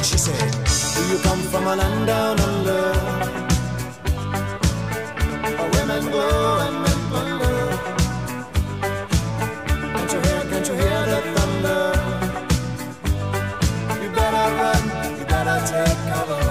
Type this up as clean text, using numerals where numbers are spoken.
She said, do you come from a land down under, where women go and men plunder? Can't you hear the thunder? You better run, you better take cover.